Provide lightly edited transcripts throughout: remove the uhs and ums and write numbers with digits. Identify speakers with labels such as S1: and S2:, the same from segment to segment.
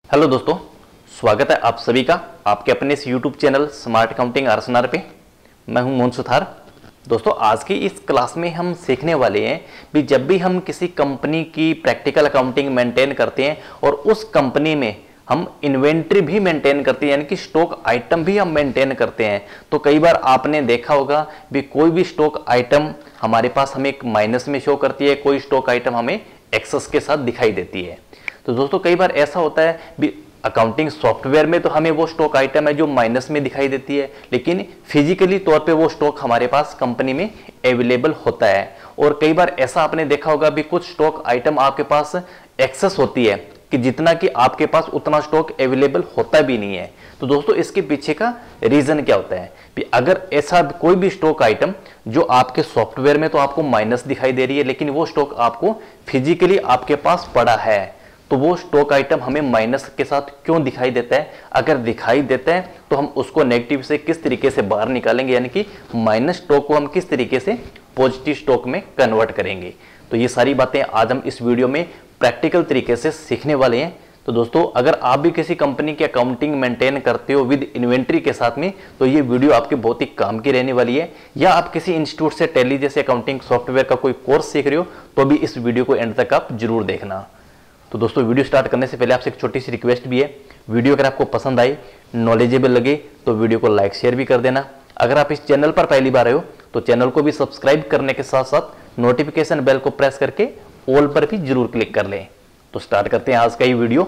S1: Hello दोस्तों, स्वागत है आप सभी का आपके अपने इस YouTube channel smart accounting RSNR पे। मैं हूं मोहन सुथार। दोस्तों, आज की इस क्लास में हम सीखने वाले हैं कि जब भी हम किसी कंपनी की प्रैक्टिकल अकाउंटिंग मेंटेन करते हैं और उस कंपनी में हम इन्वेंट्री भी मेंटेन करते हैं, यानी कि स्टॉक आइटम भी हम मेंटेन करते हैं, तो कई बार आपने देखा होगा भी कोई भी स्टॉक आइटम हमारे पास हमें एक माइनस में शो करती है, कोई स्टॉक आइटम हमें एक्सेस के साथ दिखाई देती है। तो दोस्तों, कई बार ऐसा होता है भी अकाउंटिंग सॉफ्टवेयर में तो हमें वो स्टॉक आइटम है जो माइनस में दिखाई देती है, लेकिन फिजिकली तौर पे वो स्टॉक हमारे पास कंपनी में अवेलेबल होता है। और कई बार ऐसा आपने देखा होगा भी कुछ स्टॉक आइटम आपके पास एक्सेस होती है कि जितना कि आपके पास उतना स्टॉक अवेलेबल होता भी नहीं है। तो दोस्तों, इसके पीछे का रीजन क्या होता है कि अगर ऐसा कोई भी स्टॉक आइटम जो आपके सॉफ्टवेयर में तो आपको माइनस दिखाई दे रही है, लेकिन वो स्टॉक आपको फिजिकली आपके पास पड़ा है, तो वो स्टॉक आइटम हमें माइनस के साथ क्यों दिखाई देता है? अगर दिखाई देता है तो हम उसको नेगेटिव से किस तरीके से बाहर निकालेंगे, यानी कि माइनस स्टॉक को हम किस तरीके से पॉजिटिव स्टॉक में कन्वर्ट करेंगे। तो ये सारी बातें आज हम इस वीडियो में प्रैक्टिकल तरीके से सीखने वाले हैं। तो दोस्तों, अगर आप भी किसी कंपनी की अकाउंटिंग मेंटेन करते हो विद इन्वेंट्री के साथ में, तो ये वीडियो आपके बहुत ही काम की रहने वाली है। या आप किसी इंस्टीट्यूट से टैली जैसे अकाउंटिंग सॉफ्टवेयर का कोई कोर्स सीख रहे हो, तो भी इस वीडियो को एंड तक आप जरूर देखना। तो दोस्तों, वीडियो स्टार्ट करने से पहले आपसे एक छोटी सी रिक्वेस्ट भी है, वीडियो अगर आपको पसंद आई, नॉलेजेबल लगे, तो वीडियो को लाइक शेयर भी कर देना। अगर आप इस चैनल पर पहली बार आए हो तो चैनल को भी सब्सक्राइब करने के साथ साथ नोटिफिकेशन बेल को प्रेस करके ऑल पर भी जरूर क्लिक कर लें। तो स्टार्ट करते हैं आज का ये वीडियो।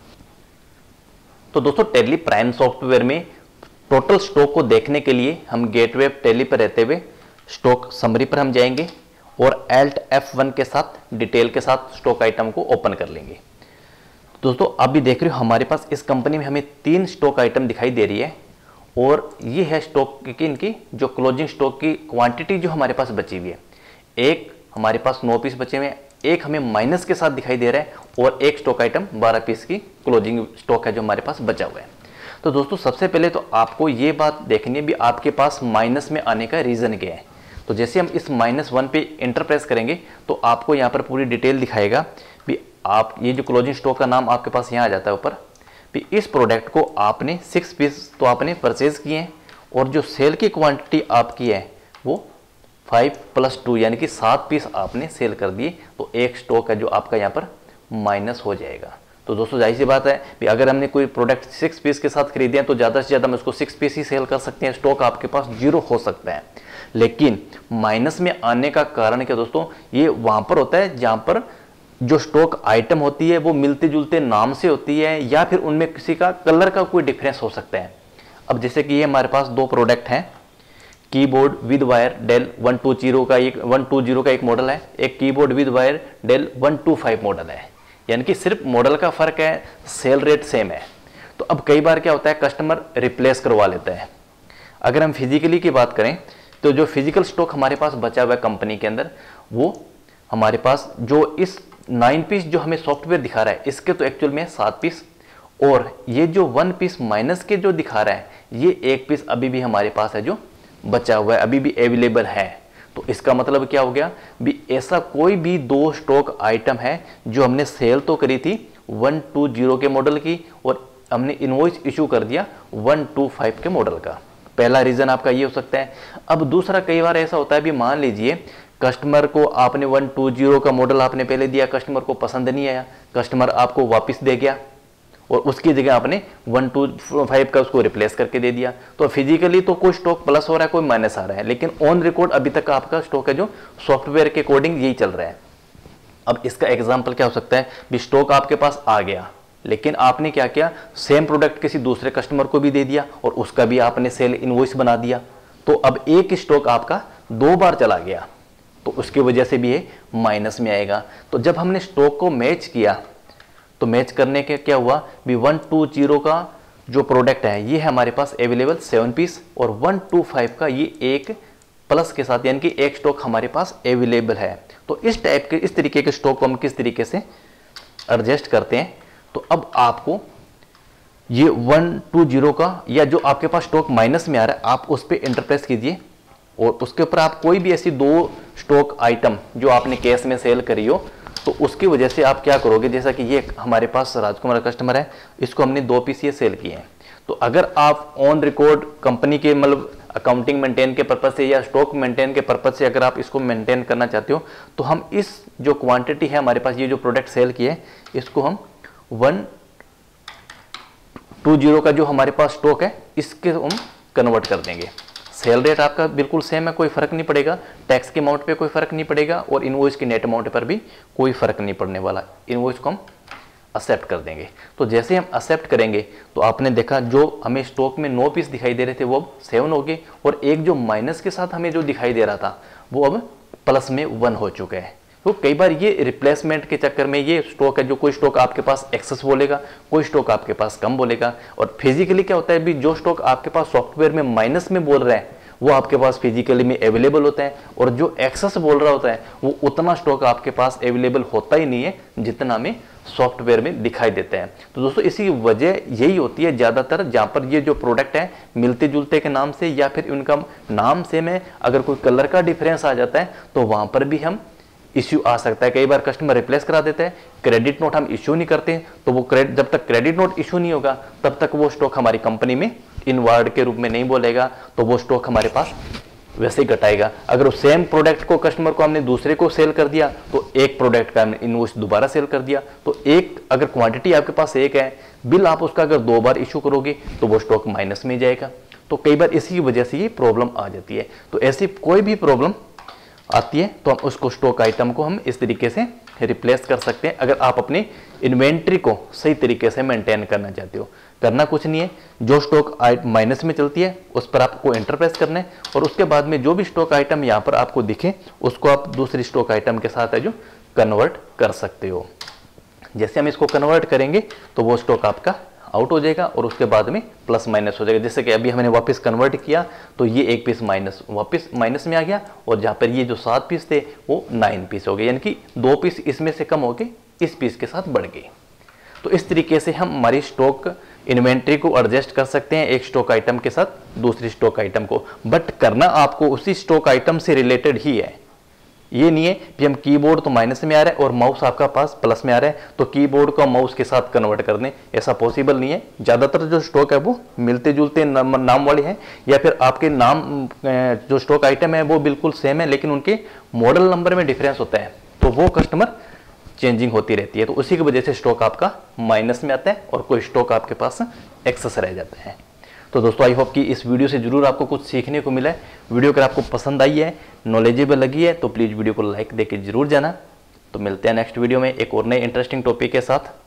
S1: तो दोस्तों, टैली प्राइम सॉफ्टवेयर में टोटल स्टॉक को देखने के लिए हम गेटवे टैली पर रहते हुए स्टॉक समरी पर हम जाएंगे और Alt F1 के साथ डिटेल के साथ स्टॉक आइटम को ओपन कर लेंगे। दोस्तों, आप भी देख रहे हो हमारे पास इस कंपनी में हमें 3 स्टॉक आइटम दिखाई दे रही है और ये है स्टॉक की इनकी जो क्लोजिंग स्टॉक की क्वांटिटी जो हमारे पास बची हुई है। एक हमारे पास 9 पीस बचे हुए हैं, एक हमें माइनस के साथ दिखाई दे रहा है और एक स्टॉक आइटम 12 पीस की क्लोजिंग स्टॉक है जो हमारे पास बचा हुआ है। तो दोस्तों, सबसे पहले तो आपको ये बात देखनी है भी आपके पास माइनस में आने का रीजन क्या है। तो जैसे हम इस -1 पे इंटर प्रेस करेंगे तो आपको यहाँ पर पूरी डिटेल दिखाएगा भी आप ये जो क्लोजिंग स्टॉक का नाम आपके पास यहाँ आ जाता है ऊपर भी इस प्रोडक्ट को आपने 6 पीस तो आपने परचेज किए हैं और जो सेल की क्वांटिटी आपकी है वो 5 + 2 यानी कि 7 पीस आपने सेल कर दिए, तो एक स्टॉक है जो आपका यहाँ पर माइनस हो जाएगा। तो दोस्तों, जाहिर सी बात है कि अगर हमने कोई प्रोडक्ट 6 पीस के साथ खरीदे हैं तो ज़्यादा से ज़्यादा हम उसको 6 पीस ही सेल कर सकते हैं, स्टॉक आपके पास 0 हो सकता है। लेकिन माइनस में आने का कारण क्या दोस्तों, ये वहाँ पर होता है जहाँ पर जो स्टॉक आइटम होती है वो मिलते जुलते नाम से होती है या फिर उनमें किसी का कलर का कोई डिफरेंस हो सकता है। अब जैसे कि ये हमारे पास 2 प्रोडक्ट हैं, कीबोर्ड विद वायर डेल 120 का एक मॉडल है, एक keyboard with wire Dell 125 model है, यानी कि सिर्फ मॉडल का फर्क है, सेल रेट सेम है। तो अब कई बार क्या होता है, कस्टमर रिप्लेस करवा लेता है। अगर हम फिजिकली की बात करें तो जो फिजिकल स्टॉक हमारे पास बचा हुआ है कंपनी के अंदर, वो हमारे पास जो इस 9 पीस जो हमें सॉफ्टवेयर दिखा रहा है इसके तो एक्चुअल में 7 पीस, और ये जो 1 पीस माइनस के जो दिखा रहा है ये 1 पीस अभी भी हमारे पास है जो बचा हुआ है, अभी भी अवेलेबल है। तो इसका मतलब क्या हो गया भी ऐसा कोई भी 2 स्टॉक आइटम है जो हमने सेल तो करी थी 120 के मॉडल की और हमने इनवॉइस इशू कर दिया 125 के मॉडल का। पहला रीजन आपका ये हो सकता है। अब दूसरा, कई बार ऐसा होता है भी मान लीजिए कस्टमर को आपने 120 का मॉडल आपने पहले दिया, कस्टमर को पसंद नहीं आया, कस्टमर आपको वापस दे गया और उसकी जगह आपने 125 का उसको रिप्लेस करके दे दिया। तो फिजिकली तो कोई स्टॉक प्लस हो रहा है, कोई माइनस आ रहा है, लेकिन ऑन रिकॉर्ड अभी तक आपका स्टॉक है जो सॉफ्टवेयर के अकॉर्डिंग यही चल रहा है। अब इसका एग्जाम्पल क्या हो सकता है भी स्टॉक आपके पास आ गया, लेकिन आपने क्या किया, सेम प्रोडक्ट किसी दूसरे कस्टमर को भी दे दिया और उसका भी आपने सेल इनवॉइस बना दिया। तो अब एक स्टॉक आपका 2 बार चला गया, तो उसकी वजह से भी ये माइनस में आएगा। तो जब हमने स्टॉक को मैच किया तो मैच करने के क्या हुआ भी 120 का जो प्रोडक्ट है ये है हमारे पास अवेलेबल 7 पीस और 125 का ये एक प्लस के साथ, यानी कि एक स्टॉक हमारे पास अवेलेबल है। तो इस टाइप के इस तरीके के स्टॉक को हम किस तरीके से एडजस्ट करते हैं। तो अब आपको ये 120 का या जो आपके पास स्टॉक माइनस में आ रहा है आप उस पर इंटरप्रेस कीजिए और उसके ऊपर आप कोई भी ऐसी 2 स्टॉक आइटम जो आपने कैश में सेल करी हो तो उसकी वजह से आप क्या करोगे, जैसा कि ये हमारे पास राजकुमार कस्टमर है, इसको हमने 2 पीस ये सेल किए हैं। तो अगर आप ऑन रिकॉर्ड कंपनी के मतलब अकाउंटिंग मेंटेन के पर्पज से या स्टॉक मेंटेन के पर्पज से अगर आप इसको मेंटेन करना चाहते हो, तो हम इस जो क्वांटिटी है हमारे पास, ये जो प्रोडक्ट सेल किए इसको हम 120 का जो हमारे पास स्टॉक है इसके हम कन्वर्ट कर देंगे। सेल रेट आपका बिल्कुल सेम है, कोई फर्क नहीं पड़ेगा, टैक्स के अमाउंट पे कोई फर्क नहीं पड़ेगा और इनवॉइस के नेट अमाउंट पर भी कोई फर्क नहीं पड़ने वाला। इनवॉइस को हम एक्सेप्ट कर देंगे। तो जैसे हम एक्सेप्ट करेंगे तो आपने देखा जो हमें स्टॉक में 9 पीस दिखाई दे रहे थे वो अब 7 हो गए, और एक जो माइनस के साथ हमें जो दिखाई दे रहा था वो अब प्लस में 1 हो चुका है। तो कई बार ये रिप्लेसमेंट के चक्कर में ये स्टॉक है, जो कोई स्टॉक आपके पास एक्सेस बोलेगा, कोई स्टॉक आपके पास कम बोलेगा, और फिजिकली क्या होता है भी जो स्टॉक आपके पास सॉफ्टवेयर में माइनस में बोल रहा है वो आपके पास फिजिकली में अवेलेबल होता है, और जो एक्सेस बोल रहा होता है वो उतना स्टॉक आपके पास अवेलेबल होता ही नहीं है जितना हमें सॉफ्टवेयर में दिखाई देता है। तो दोस्तों इसी वजह यही होती है ज़्यादातर, जहाँ पर ये जो प्रोडक्ट है मिलते जुलते के नाम से या फिर उनका नाम से में अगर कोई कलर का डिफरेंस आ जाता है तो वहाँ पर भी हम इश्यू आ सकता है। कई बार कस्टमर रिप्लेस करा देते हैं, क्रेडिट नोट हम इश्यू नहीं करते, तो वो जब तक क्रेडिट नोट इश्यू नहीं होगा तब तक वो स्टॉक हमारी कंपनी में इनवर्ड के रूप में नहीं बोलेगा, तो वो स्टॉक हमारे पास वैसे ही घटाएगा। अगर उस सेम प्रोडक्ट को कस्टमर को हमने दूसरे को सेल कर दिया तो एक प्रोडक्ट का हमने इनवॉइस दोबारा सेल कर दिया, तो एक अगर क्वांटिटी आपके पास एक है, बिल आप उसका अगर 2 बार इशू करोगे तो वो स्टॉक माइनस में जाएगा। तो कई बार इसी वजह से ये प्रॉब्लम आ जाती है। तो ऐसी कोई भी प्रॉब्लम आती है तो हम उसको स्टॉक आइटम को हम इस तरीके से रिप्लेस कर सकते हैं। अगर आप अपनी इन्वेंट्री को सही तरीके से मेंटेन करना चाहते हो, करना कुछ नहीं है, जो स्टॉक माइनस में चलती है उस पर आपको एंटर प्रेस करना है, और उसके बाद में जो भी स्टॉक आइटम यहाँ पर आपको दिखे उसको आप दूसरी स्टॉक आइटम के साथ है जो कन्वर्ट कर सकते हो। जैसे हम इसको कन्वर्ट करेंगे तो वो स्टॉक आपका आउट हो जाएगा और उसके बाद में प्लस माइनस हो जाएगा। जैसे कि अभी हमने वापस कन्वर्ट किया तो ये 1 पीस माइनस वापस माइनस में आ गया, और जहाँ पर ये जो 7 पीस थे वो 9 पीस हो गए, यानी कि 2 पीस इसमें से कम हो गए, इस पीस के साथ बढ़ गए। तो इस तरीके से हम हमारी स्टॉक इन्वेंट्री को एडजस्ट कर सकते हैं एक स्टॉक आइटम के साथ दूसरी स्टॉक आइटम को, बट करना आपको उसी स्टॉक आइटम से रिलेटेड ही है। ये नहीं है कि हम कीबोर्ड तो माइनस में आ रहा है और माउस आपका पास प्लस में आ रहा है तो कीबोर्ड को माउस के साथ कन्वर्ट कर दें, ऐसा पॉसिबल नहीं है। ज़्यादातर जो स्टॉक है वो मिलते जुलते नाम वाले हैं, या फिर आपके नाम जो स्टॉक आइटम है वो बिल्कुल सेम है लेकिन उनके मॉडल नंबर में डिफरेंस होता है, तो वो कस्टमर चेंजिंग होती रहती है, तो उसी की वजह से स्टॉक आपका माइनस में आता है और कोई स्टॉक आपके पास एक्सेस रह जाता है। तो दोस्तों आई होप कि इस वीडियो से जरूर आपको कुछ सीखने को मिला है। वीडियो अगर आपको पसंद आई है, नॉलेजेबल लगी है तो प्लीज़ वीडियो को लाइक देके जरूर जाना। तो मिलते हैं नेक्स्ट वीडियो में एक और नए इंटरेस्टिंग टॉपिक के साथ।